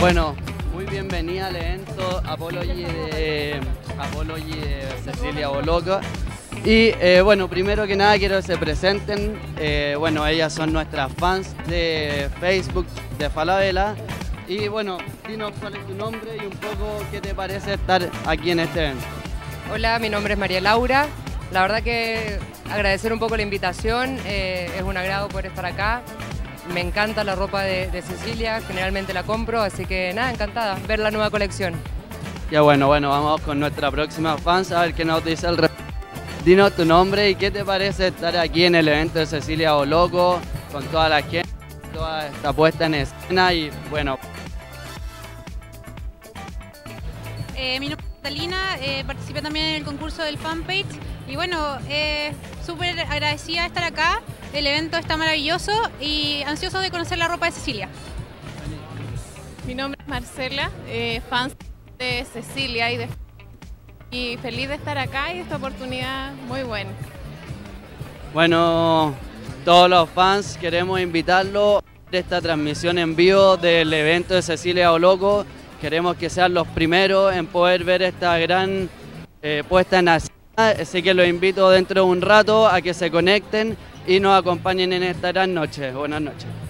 Bueno, muy bienvenida al evento Apology de Cecilia Boloco. Y bueno, primero que nada quiero que se presenten. Bueno, ellas son nuestras fans de Facebook de Falabella. Y bueno, dinos cuál es tu nombre y un poco qué te parece estar aquí en este evento. Hola, mi nombre es María Laura. La verdad que agradecer un poco la invitación, es un agrado poder estar acá. Me encanta la ropa de Cecilia, generalmente la compro, así que nada, encantada ver la nueva colección. Ya bueno, vamos con nuestra próxima fans a ver qué nos dice el respecto. Dinos tu nombre y qué te parece estar aquí en el evento de Cecilia Boloco, con toda la gente, toda esta puesta en escena y bueno. Mi nombre es Catalina, participé también en el concurso del fanpage y bueno, súper agradecida de estar acá. El evento está maravilloso y ansioso de conocer la ropa de Cecilia. Mi nombre es Marcela, fan de Cecilia y feliz de estar acá y esta oportunidad muy buena. Bueno, todos los fans queremos invitarlos a esta transmisión en vivo del evento de Cecilia Boloco. Queremos que sean los primeros en poder ver esta gran puesta en escena, así que los invito dentro de un rato a que se conecten y nos acompañen en esta gran noche. Buenas noches.